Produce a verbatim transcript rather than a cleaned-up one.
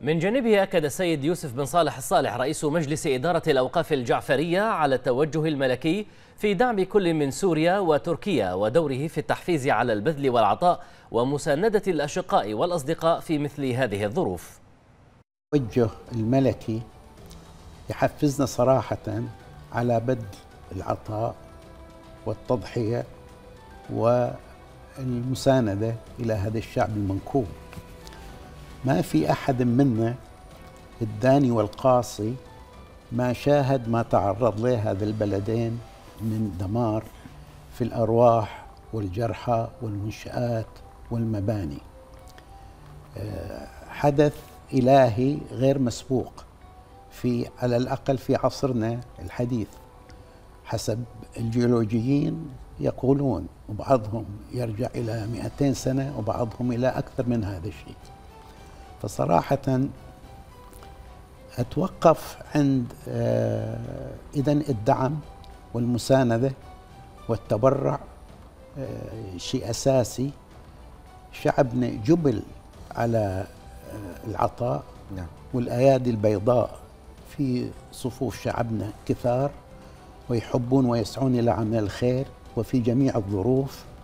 من جانبه أكد السيد يوسف بن صالح الصالح رئيس مجلس إدارة الأوقاف الجعفرية على التوجه الملكي في دعم كل من سوريا وتركيا ودوره في التحفيز على البذل والعطاء ومساندة الأشقاء والأصدقاء في مثل هذه الظروف. التوجه الملكي يحفزنا صراحة على بذل العطاء والتضحية والمساندة إلى هذا الشعب المنكوب. ما في أحد منا الداني والقاصي ما شاهد ما تعرض له هذا البلدين من دمار في الأرواح والجرحى والمنشآت والمباني. حدث إلهي غير مسبوق في على الأقل في عصرنا الحديث حسب الجيولوجيين يقولون، وبعضهم يرجع إلى مئتين سنة وبعضهم إلى أكثر من هذا الشيء. فصراحة أتوقف عند إذن الدعم والمساندة والتبرع شيء أساسي. شعبنا جبل على العطاء، والأيادي البيضاء في صفوف شعبنا كثار ويحبون ويسعون إلى عمل الخير وفي جميع الظروف.